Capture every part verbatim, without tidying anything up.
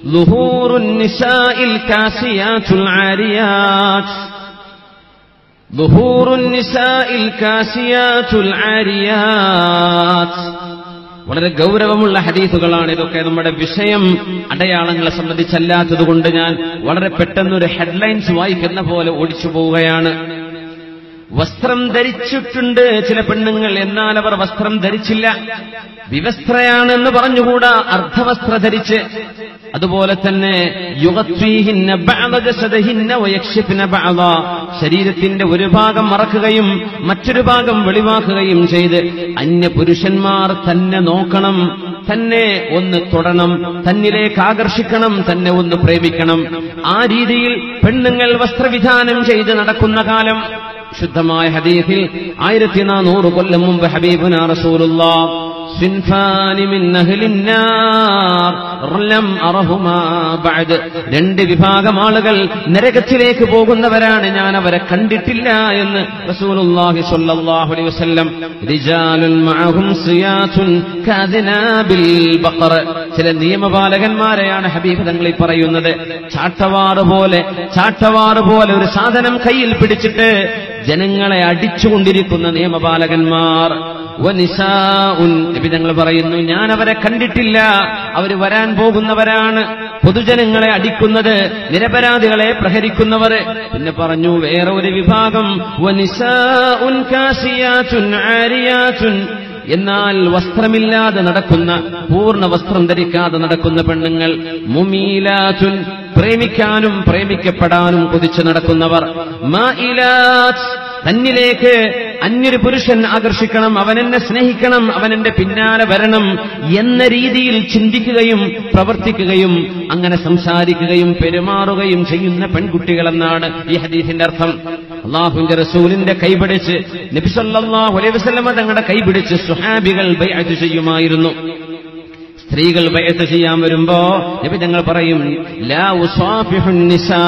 ളുഹൂറുൻ നിസാഇൽ കാസിയാത്തുൽ ആരിയാത്ത് ളുഹൂറുൻ നിസാഇൽ കാസിയാത്തുൽ ആരിയാത്ത്. വളരെ ഗൗരവമുള്ള ഹദീസുകളാണ് ഇതൊക്കെ. നമ്മുടെ വിഷയം അടയാളങ്ങളെ സംബന്ധിച്ചല്ലാത്തതുകൊണ്ട് ഞാൻ വളരെ പെട്ടെന്നൊരു ഹെഡ്ലൈൻസ് വായിക്കുന്ന പോലെ ഓടിച്ചു പോവുകയാണ്. വസ്ത്രം ധരിച്ചിട്ടുണ്ട് ചില പെണ്ണുങ്ങൾ, എന്നാൽ അവർ വസ്ത്രം ധരിച്ചില്ല. വിവസ്ത്രയാണെന്ന് പറഞ്ഞുകൂടാ, അർദ്ധവസ്ത്ര ധരിച്ച്. അതുപോലെ തന്നെ യുഗത്വീഹിന്ന ബഅദ ജസദിഹിന്ന വയക്ഷിഫ്ന ബഅദ, ശരീരത്തിന്റെ ഒരു ഭാഗം മറക്കുകയും മറ്റൊരു ഭാഗം വെളിവാക്കുകയും ചെയ്ത് അന്യ പുരുഷന്മാർ തന്നെ നോക്കണം, തന്നെ ഒന്ന് തൊടണം, തന്നിലേക്ക് ആകർഷിക്കണം, തന്നെ ഒന്ന് പ്രേമിക്കണം. ആ രീതിയിൽ പെണ്ണുങ്ങൾ വസ്ത്രവിധാനം ചെയ്ത് നടക്കുന്ന കാലം. ശുദ്ധമായ ഹദീസിൽ ആയിരത്തി നാനൂറ് കൊല്ലം മുമ്പ് ഹബീബുനാ റസൂലുള്ളാഹ് സിൻഫാനി മിൻ അഹ്ലിന്നാർ ലം അറഹുമാ ബഅദ്, രണ്ട് വിഭാഗം ആളുകൾ നരകത്തിലേക്ക് പോകുന്നവരാണ്, ഞാൻ അവരെ കണ്ടിട്ടില്ല എന്ന് റസൂലുള്ളാഹി സ്വല്ലല്ലാഹു അലൈഹി വസല്ലം. റിജാലുൻ മഅഹും സിയാതുൻ കാദിനാബിൽ ബഖർ, ചില നിയമപാലകന്മാരെയാണ് ഹബീബ് തങ്ങൾ ഈ പറയുന്നത്. ചാട്ടവാറ് പോലെ ചാട്ടവാറ് പോലെ ഒരു സാധനം കയ്യിൽ പിടിച്ചിട്ട് ജനങ്ങളെ അടിച്ചുകൊണ്ടിരിക്കുന്ന നിയമപാലകന്മാർ. വനിസാഉൻ, നബി തങ്ങൾ പറയുന്നു, ഞാൻ അവരെ കണ്ടിട്ടില്ല, അവർ വരാൻ പോകുന്നവരാണ്. പൊതുജനങ്ങളെ അടിക്കുന്നത്, നിരപരാധികളെ പ്രഹരിക്കുന്നവർ. പിന്നെ പറഞ്ഞു വേറെ ഒരു വിഭാഗം, വനിസാഉൻ കാസിയാതുൻ ആരിയാതുൻ, എന്നാൽ വസ്ത്രമില്ലാതെ നടക്കുന്ന, പൂർണ്ണ വസ്ത്രം ധരിക്കാതെ നടക്കുന്ന പെണ്ണുങ്ങൾ. മുമീലാതുൻ, പ്രേമിക്കാനും പ്രേമിക്കപ്പെടാനും കൊതിച്ചു നടക്കുന്നവർ. മാഇലാത്ത്, തന്നിലേക്ക് അന്യൊരു പുരുഷൻ ആകർഷിക്കണം, അവനെന്നെ സ്നേഹിക്കണം, അവനെന്റെ പിന്നാലെ വരണം എന്ന രീതിയിൽ ചിന്തിക്കുകയും പ്രവർത്തിക്കുകയും അങ്ങനെ സംസാരിക്കുകയും പെരുമാറുകയും ചെയ്യുന്ന പെൺകുട്ടികളെന്നാണ് ഈ ഹദീസിന്റെ അർത്ഥം. അല്ലാഹുവിന്റെ റസൂലിന്റെ കൈപിടിച്ച്, നബി സല്ലല്ലാഹു അലൈഹി വസല്ലം തങ്ങളുടെ കൈപിടിച്ച് സുഹാബികൾ ബൈഅത്ത് ചെയ്യുമായിരുന്നു. സ്ത്രീകൾ ബൈഅത്ത് ചെയ്യാൻ വരുമ്പോ നബി തങ്ങൾ പറയും, ലാ ഉസാഫിഹുൻ നിസാ,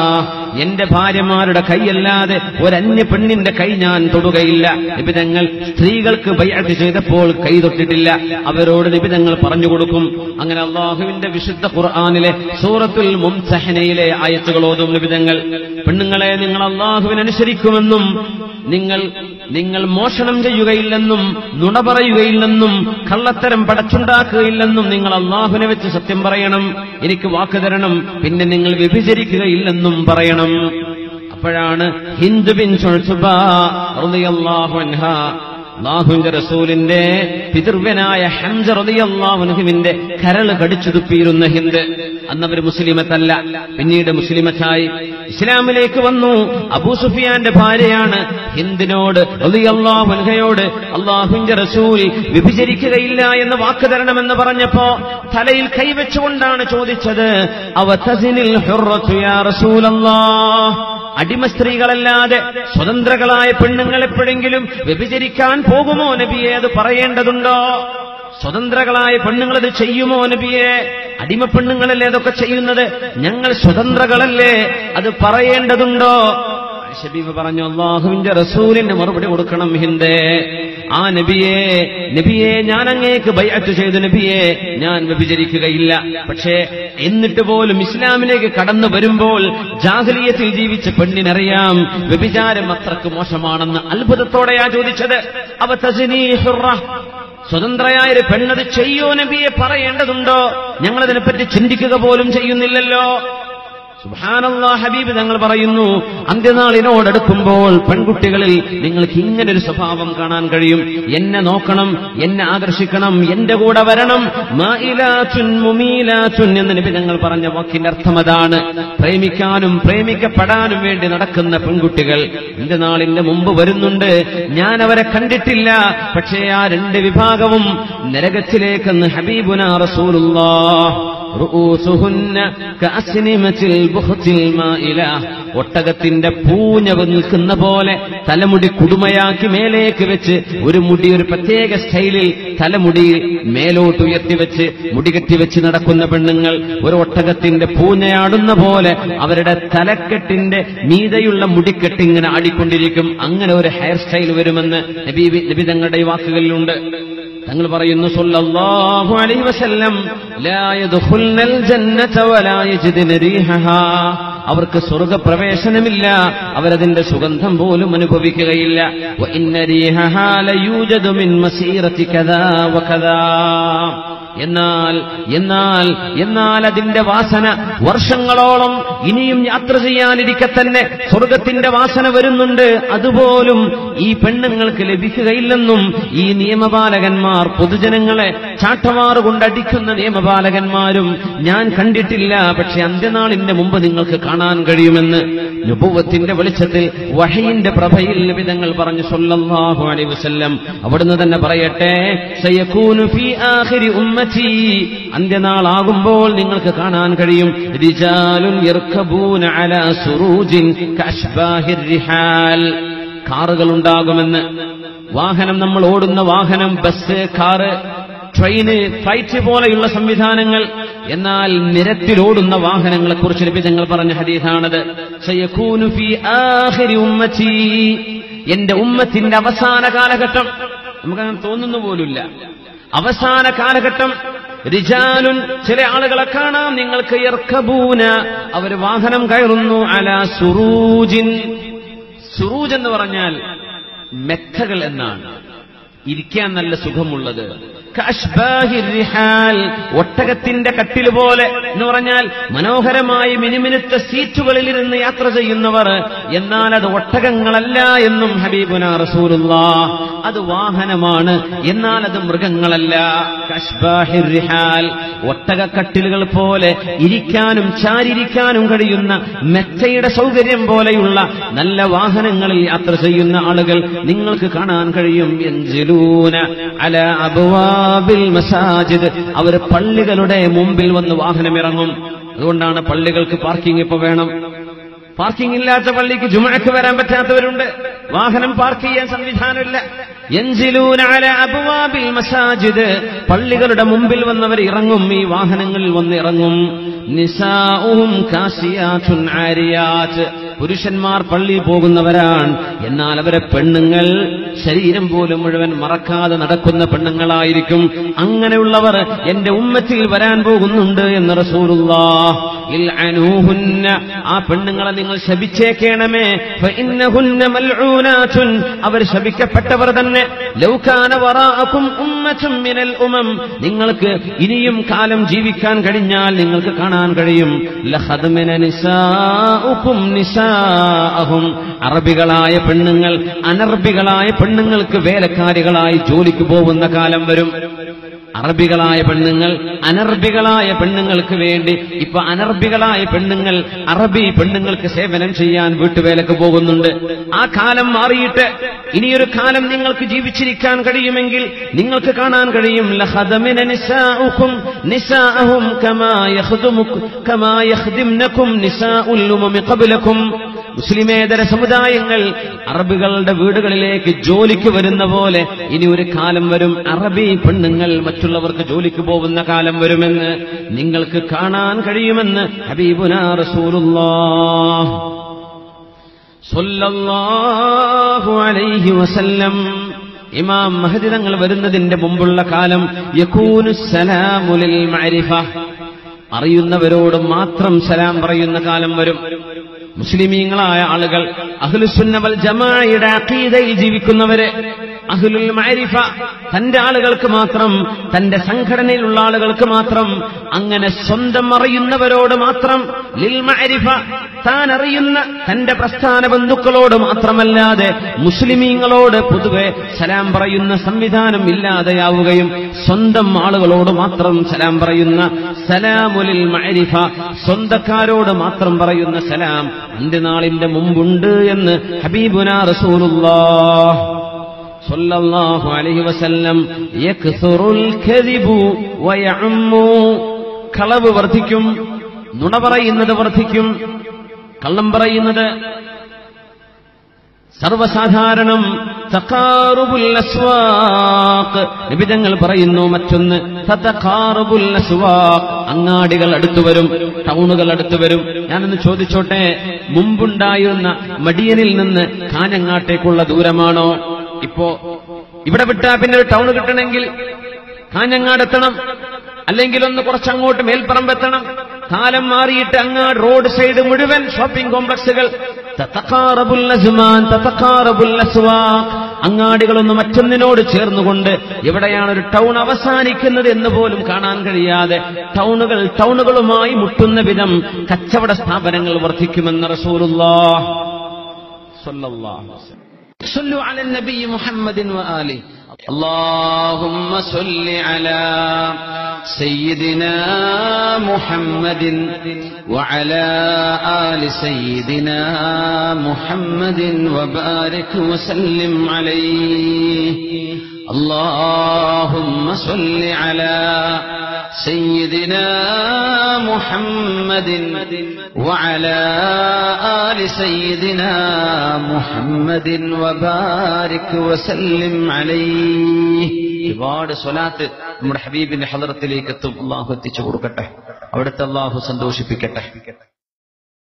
എന്റെ ഭാര്യമാരുടെ കൈയല്ലാതെ ഒരന്യ പെണ്ണിന്റെ കൈ ഞാൻ തൊടുകയില്ല. നബി തങ്ങൾ സ്ത്രീകൾക്ക് ബൈഅത്ത് ചെയ്തപ്പോൾ കൈ തൊട്ടിട്ടില്ല. അവരോട് നബി തങ്ങൾ പറഞ്ഞു കൊടുക്കും. അങ്ങനെ അല്ലാഹുവിന്റെ വിശുദ്ധ ഖുർആനിലെ സൂറത്തുൽ മുംതഹനയിലെ ആയത്തുകൾ ഓതും നബി തങ്ങൾ. പെണ്ണുങ്ങളെ, നിങ്ങൾ അല്ലാഹുവിനെ അനുസരിക്കുമെന്നും നിങ്ങൾ നിങ്ങൾ മോഷണം ചെയ്യുകയില്ലെന്നും നുണ പറയുകയില്ലെന്നും കള്ളത്തരം പടച്ചുണ്ടാക്കുകയില്ലെന്നും നിങ്ങൾ അല്ലാഹുവിനെ വെച്ച് സത്യം പറയണം, എനിക്ക് വാക്ക് തരണം, പിന്നെ നിങ്ങൾ വ്യഭിചരിക്കുകയില്ലെന്നും പറയണം. അപ്പോഴാണ് ഹിന്ദ് ബിൻത് ഉത്ബ റളിയല്ലാഹു അൻഹാ, അല്ലാഹുവിന്റെ റസൂലിന്റെ പിതൃവ്യനായ ഹംസ റളിയല്ലാഹു അൻഹുവിന്റെ കരൾ കടിച്ചു തുപ്പിയിരുന്ന ഹിന്ദ്. അന്നവർ മുസ്ലിമത്തല്ല, പിന്നീട് മുസ്ലിമത്തായി ഇസ്ലാമിലേക്ക് വന്നു. അബൂ സുഫിയാന്റെ ഭാര്യയാണ്. ഹിന്ദിനോട് റളിയല്ലാഹു അൻഹയോട് അല്ലാഹുവിന്റെ റസൂൽ വ്യഭിചരിക്കുകയില്ല എന്ന് വാക്ക് തരണമെന്ന് പറഞ്ഞപ്പോ തലയിൽ കൈവച്ചുകൊണ്ടാണ് ചോദിച്ചത്, അവ തസിനിൽ ഹുറത്തു യാ റസൂലല്ലാഹ്, അടിമ സ്ത്രീകളല്ലാതെ സ്വതന്ത്രകളായ പെണ്ണുങ്ങൾ എപ്പോഴെങ്കിലും വ്യഭിചരിക്കാൻ പോകുമോ നബിയെ? അത് പറയേണ്ടതുണ്ടോ? സ്വതന്ത്രകളായ പെണ്ണുങ്ങളത് ചെയ്യുമോ നബിയെ? അടിമ പെണ്ണുങ്ങളല്ലേ അതൊക്കെ ചെയ്യുന്നത്, ഞങ്ങൾ സ്വതന്ത്രകളല്ലേ, അത് പറയേണ്ടതുണ്ടോ? ശബീബ് പറഞ്ഞു, അല്ലാഹുവിന്റെ റസൂലിന് മറുപടി കൊടുക്കണം ഹിന്ദേ. ആ നബിയെ നബിയെ ഞാൻ അങ്ങേക്ക് ബൈഅത്ത് ചെയ്തു നബിയെ, ഞാൻ വ്യഭിചരിക്കുകയില്ല. പക്ഷേ എന്നിട്ട് പോലും ഇസ്ലാമിലേക്ക് കടന്നു വരുമ്പോൾ ജാഹിലിയത്തിൽ ജീവിച്ച പെണ്ണിനറിയാം വ്യഭിചാരം അത്രക്ക് മോശമാണെന്ന്. അത്ഭുതത്തോടെയാ ചോദിച്ചത്. അവ തസ്നീ ഹുറ, സ്വതന്ത്രയായൊരു പെണ്ണത് ചെയ്യോ നബിയെ? പറയേണ്ടതുണ്ടോ? ഞങ്ങളതിനെപ്പറ്റി ചിന്തിക്കുക പോലും ചെയ്യുന്നില്ലല്ലോ. സുബ്ഹാനല്ലാഹ്, ഹബീബ് തങ്ങൾ പറയുന്നു, അന്ത്യനാളിനോടടുക്കുമ്പോൾ പെൺകുട്ടികളിൽ നിങ്ങൾക്ക് ഇങ്ങനൊരു സ്വഭാവം കാണാൻ കഴിയും. എന്നെ നോക്കണം, എന്നെ ആകർഷിക്കണം, എന്റെ കൂടെ വരണം. മാഇലാത്തുൻ മുമീലാത്തുൻ എന്ന് നബി തങ്ങൾ പറഞ്ഞ വാക്കിന്റെ അർത്ഥം അതാണ്. പ്രേമിക്കാനും പ്രേമിക്കപ്പെടാനും വേണ്ടി നടക്കുന്ന പെൺകുട്ടികൾ അന്ത്യനാളിന്റെ മുമ്പ് വരുന്നുണ്ട്. ഞാൻ അവരെ കണ്ടിട്ടില്ല, പക്ഷേ ആ രണ്ട് വിഭാഗവും നരകത്തിലേക്കെന്ന് ഹബീബുനാ റസൂലുള്ളാഹ്. റൂസുഹുന്ന കഅസ്നിമത്തിൽ ബുഖ്തിൽ മാഇല, ഒട്ടകത്തിന്റെ പൂഞ്ഞ നിൽക്കുന്ന പോലെ തലമുടി കുടുമയാക്കി മേലേക്ക് വെച്ച് ഒരു മുടി ഒരു പ്രത്യേക സ്റ്റൈലിൽ തലമുടി മേലോട്ട് ഉയർത്തിവെച്ച് മുടി കെട്ടിവെച്ച് നടക്കുന്ന പെണ്ണുങ്ങൾ ഒരു ഒട്ടകത്തിന്റെ പൂഞ്ഞയാടുന്ന പോലെ അവരുടെ തലക്കെട്ടിന്റെ മീതയുള്ള മുടിക്കെട്ട് ഇങ്ങനെ ആടിക്കൊണ്ടിരിക്കും. അങ്ങനെ ഒരു ഹെയർ സ്റ്റൈൽ വരുമെന്ന് നബി നബി തങ്ങളുടെ വാക്കുകളിലുണ്ട്. തങ്ങൾ പറയുന്നു സല്ലല്ലാഹു അലൈഹി വസല്ലം ലാ യദ്ഖുൽനൽ ജന്നത വലാ യജിദുന റീഹഹാ, അവർക്ക് സ്വർഗ്ഗപ്രവേശനമില്ല, അവരതിന്റെ സുഗന്ധം പോലും അനുഭവിക്കുകയില്ല. വ ഇന്ന റീഹഹാ ലയൂജദു മിൻ മസീറതി കദാ വകദാ, എന്നാൽ എന്നാൽ എന്നാൽ അതിന്റെ വാസന വർഷങ്ങളോളം ഇനിയും യാത്ര ചെയ്യാനിരിക്കെ തന്നെ സ്വർഗത്തിന്റെ വാസന വരുന്നുണ്ട്, അതുപോലും ഈ പെണ്ണുങ്ങൾക്ക് ലഭിക്കുകയില്ലെന്നും ഈ നിയമപാലകന്മാർ പൊതുജനങ്ങളെ ചാട്ടവാറ് കൊണ്ടടിക്കുന്ന നിയമപാലകന്മാരും ഞാൻ കണ്ടിട്ടില്ല. പക്ഷെ അന്ത്യനാളിന്റെ മുമ്പ് നിങ്ങൾക്ക് കാണാൻ കഴിയുമെന്ന് നുബുവത്തിന്റെ വെളിച്ചത്തിൽ വഹയിന്റെ പ്രഭയിൽ നബി തങ്ങൾ പറഞ്ഞു സല്ലല്ലാഹു അലൈഹി വസല്ലം. അവിടുന്ന് തന്നെ പറയട്ടെ, സയകൂനു ഫീ ആഖിരി ഉമ്മത്തി, അന്ത്യനാളാകുമ്പോൾ നിങ്ങൾക്ക് കാണാൻ കഴിയും റിജാലുൻ യർകബൂന അലാ സുറൂജിൻ കഅശ്ബാഹിർ റിഹാൽ, കാറുകൾ ഉണ്ടാകുമെന്ന്. വാഹനം, നമ്മൾ ഓടുന്ന വാഹനം, ബസ്, കാറ്, ട്രെയിന്, ഫ്ലൈറ്റ് പോലെയുള്ള സംവിധാനങ്ങൾ. എന്നാൽ നിരത്തിലോടുന്ന വാഹനങ്ങളെ കുറിച്ച് നബി തങ്ങൾ പറഞ്ഞ ഹദീസാണത്. സയകൂനു ഫീ ആഖിരി ഉമ്മത്തി, എന്റെ ഉമ്മത്തിന്റെ അവസാന കാലഘട്ടം, നമുക്കങ്ങനെ തോന്നുന്നു പോലുമില്ല, അവസാന കാലഘട്ടം. റിജാലുൻ, ചില ആളുകളെ കാണാം നിങ്ങൾക്ക്, യർകബൂന, അവർ വാഹനം കയറുന്നു, അലാ സുറൂജിൻ. സുറൂജ് എന്ന് പറഞ്ഞാൽ മെത്തകൾ എന്നാണ്, ഇരിക്കാൻ നല്ല സുഖമുള്ളത്. കഅശ്ബാഹിർ റിഹാൽ, ഒട്ടകത്തിന്റെ കട്ടിൽ പോലെ എന്ന് പറഞ്ഞാൽ മനോഹരമായി മിനുമിനുത്ത സീറ്റുകളിലിരുന്ന് യാത്ര ചെയ്യുന്നവർ. എന്നാൽ അത് ഒട്ടകങ്ങളല്ല എന്നും ഹബീബുനാ റസൂലുള്ളാഹ്, അത് വാഹനമാണ്, എന്നാൽ അത് മൃഗങ്ങളല്ല. കഅശ്ബാഹിർ റിഹാൽ, ഒട്ടകക്കട്ടിലുകൾ പോലെ ഇരിക്കാനും ചാരിരിക്കാനും കഴിയുന്ന മെച്ചയുടെ സൗകര്യം പോലെയുള്ള നല്ല വാഹനങ്ങളിൽ യാത്ര ചെയ്യുന്ന ആളുകൾ നിങ്ങൾക്ക് കാണാൻ കഴിയും. യൻസിലൂന അലാ അബ്വാബിൽ മസാജിദ്, അവർ പള്ളികളുടെ മുമ്പിൽ വന്ന് വാഹനമിറങ്ങും. അതുകൊണ്ടാണ് പള്ളികൾക്ക് പാർക്കിംഗ് ഇപ്പൊ വേണം. പാർക്കിംഗ് ഇല്ലാത്ത പള്ളിക്ക് ജുമുഅക്ക് വരാൻ പറ്റാത്തവരുണ്ട്, വാഹനം പാർക്ക് ചെയ്യാൻ സംവിധാനമില്ല. യൻസിലൂന അലാ അബ്വാബിൽ മസാജിദ്, പള്ളികളുടെ മുമ്പിൽ വന്നവർ ഇറങ്ങും, ഈ വാഹനങ്ങളിൽ വന്ന് ഇറങ്ങും. നിസാഉഹും കാസിയാത്തുൻ ആരിയാത്ത്, പുരുഷന്മാർ പള്ളിയിൽ പോകുന്നവരാണ്, എന്നാൽ അവരെ പെണ്ണുങ്ങൾ ശരീരം പോലും മുഴുവൻ മറക്കാതെ നടക്കുന്ന പെണ്ണുങ്ങളായിരിക്കും. അങ്ങനെയുള്ളവർ എന്റെ ഉമ്മത്തിൽ വരാൻ പോകുന്നുണ്ട് എന്ന് റസൂലുള്ളാഹ്. ഇൽഅനൂഹുന്ന, ആ പെണ്ണുങ്ങളെ നിങ്ങൾ ശപിച്ചേക്കണമേ. ഫഇന്നഹുന്ന മൽഊനാതുൻ, അവർ ശപിക്കപ്പെട്ടവർ തന്നെ. ലൗ കാന വറാഅകും ഉമ്മത്തും മിനൽ ഉമം, നിങ്ങൾക്ക് ഇനിയും കാലം ജീവിക്കാൻ കഴിഞ്ഞാൽ നിങ്ങൾക്ക് കാണാൻ കഴിയും. ലഖദ്മന നിസാഉകും നിസാഅഹും, അറബികളായ പെണ്ണുങ്ങൾ അനർബികളായ പെണ്ണുങ്ങൾക്ക് വേലക്കാരികളായി ജോലിക്ക് പോകുന്ന കാലം വരും. അറബികളായ പെണ്ണുങ്ങൾ അനർബികളായ പെണ്ണുങ്ങൾക്ക് വേണ്ടി ഇപ്പൊ അനർബികളായ പെണ്ണുങ്ങൾ അറബി പെണ്ണുങ്ങൾക്ക് സേവനം ചെയ്യാൻ വീട്ടുവേലക്ക് പോകുന്നുണ്ട്. ആ കാലം മാറിയിട്ട് ഇനിയൊരു കാലം നിങ്ങൾക്ക് ജീവിച്ചിരിക്കാൻ കഴിയുമെങ്കിൽ നിങ്ങൾക്ക് കാണാൻ കഴിയും. ലഖദമിന നിസാഉകും നിസാഅഹും കമാ യഖ്ദുമുകും കമാ യഖ്ദിംനകും നിസാഉൽ ഉമമി ഖബ്ലകും. മുസ്ലിമേതര സമുദായങ്ങൾ അറബികളുടെ വീടുകളിലേക്ക് ജോലിക്ക് വരുന്ന പോലെ ഇനി ഒരു കാലം വരും, അറബി പെണ്ണുങ്ങൾ മറ്റുള്ളവർക്ക് ജോലിക്ക് പോകുന്ന കാലം വരുമെന്ന് നിങ്ങൾക്ക് കാണാൻ കഴിയുമെന്ന് ഹബീബുനാ റസൂലുള്ളാഹ് സ്വല്ലല്ലാഹു അലൈഹി വസല്ലം. ഇമാം മഹ്ദി തങ്ങൾ വരുന്നതിന്റെ മുമ്പുള്ള കാലം യകൂനു സലാമു ലിൽ മഅരിഫ, അറിയുന്നവരോട് മാത്രം സലാം പറയുന്ന കാലം വരും. മുസ്ലിമീങ്ങളായ ആളുകൾ, അഹ്ലുസുന്ന വൽ ജമാഅയുടെ അഖീദയിൽ ജീവിക്കുന്നവരെ, അഹ്ലുൽ മഅരിഫ, തന്റെ ആളുകൾക്ക് മാത്രം, തന്റെ സംഘടനയിലുള്ള ആളുകൾക്ക് മാത്രം, അങ്ങനെ സ്വന്തം അറിയുന്നവരോട് മാത്രം, ലിൽ മഅരിഫ, താൻ അറിയുന്ന തന്റെ പ്രസ്ഥാന ബന്ധുക്കളോട് മാത്രമല്ലാതെ മുസ്ലിമീങ്ങളോട് പൊതുവെ സലാം പറയുന്ന സംവിധാനം ഇല്ലാതെയാവുകയും സ്വന്തം ആളുകളോട് മാത്രം സലാം പറയുന്ന സലാമുലിൽ മഅരിഫ, സ്വന്തക്കാരോട് മാത്രം പറയുന്ന സലാം അന്ത്യനാളിന്റെ മുമ്പുണ്ട് എന്ന് ഹബീബുനാ റസൂലുള്ളാഹ് സ്വല്ലല്ലാഹു അലൈഹി വസല്ലം. യക്സുറുൽ കദിബു വയഉമ്മു, കളവ് വർദ്ധിക്കും, നുണ പറയുന്നത് വർദ്ധിക്കും, കള്ളം പറയുന്നത് സർവസാധാരണം. തഖാറുബുൽ അസ്വാഖ്, നിബിധങ്ങൾ പറയുന്നു മറ്റൊന്ന്. തഖാറുബുൽ അസ്വാഖ്, അങ്ങാടികൾ അടുത്തുവരും, ടൗണുകൾ അടുത്തുവരും. ഞാനൊന്ന് ചോദിച്ചോട്ടെ, മുമ്പുണ്ടായിരുന്ന മടിയനിൽ നിന്ന് കാഞ്ഞങ്ങാട്ടേക്കുള്ള ദൂരമാണോ ഇപ്പോ ഇവിടെ വിട്ടാ പിന്നെ ഒരു ടൗൺ കിട്ടണമെങ്കിൽ കാഞ്ഞങ്ങാട് എത്തണം, അല്ലെങ്കിൽ ഒന്ന് കുറച്ചങ്ങോട്ട് മേൽപ്പറമ്പെത്തണം. കാലം മാറിയിട്ട് അങ്ങാട് റോഡ് സൈഡ് മുഴുവൻ ഷോപ്പിംഗ് കോംപ്ലക്സുകൾ, തതഖാറബുൽ അസ്മാൻ തതഖാറബുൽ അസ്വാഖ്, അങ്ങാടികളൊന്ന് മറ്റൊന്നിനോട് ചേർന്നുകൊണ്ട് എവിടെയാണ് ഒരു ടൗൺ അവസാനിക്കുന്നത് എന്ന് പോലും കാണാൻ കഴിയാതെ ടൗണുകൾ ടൗണുകളുമായി മുട്ടുന്ന വിധം കച്ചവട സ്ഥാപനങ്ങൾ വർദ്ധിക്കുമെന്ന് റസൂലുള്ളാഹ് സ്വല്ലല്ലാഹു അലൈഹി വസല്ലം. صلوا على النبي محمد وآله. اللهم صل على سيدنا محمد وعلى آل سيدنا محمد وبارك وسلم عليه. اللهم صل على سيدنا محمد وعلى آل سيدنا محمد وبارك وسلم عليه. ഒരുപാട് സ്വലാത്ത് നമ്മുടെ ഹബീബിന്റെ ഹളറത്തിലേക്ക് എത്തും. അള്ളാഹു എത്തിച്ചു കൊടുക്കട്ടെ, അവിടുത്തെ അള്ളാഹു സന്തോഷിപ്പിക്കട്ടെ.